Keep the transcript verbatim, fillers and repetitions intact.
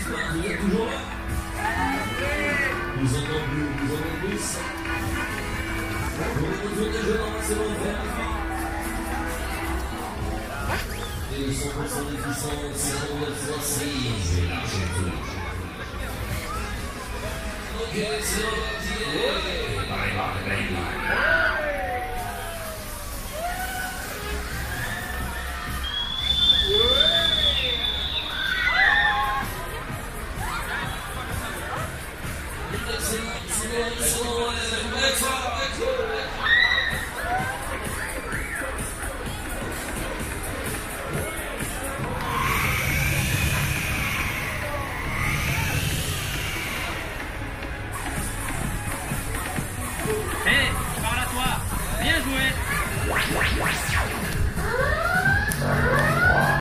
Vous êtes toujours là? Nous entendons plus, nous entendons tous. Pour les besoins des jeunes en Barcelone, frère. Et cent pour cent d'efficience, cinquante-neuf fois six. Ok, c'est reparti. Bye bye, baby. Hé, hey, je parle à toi. Bien joué.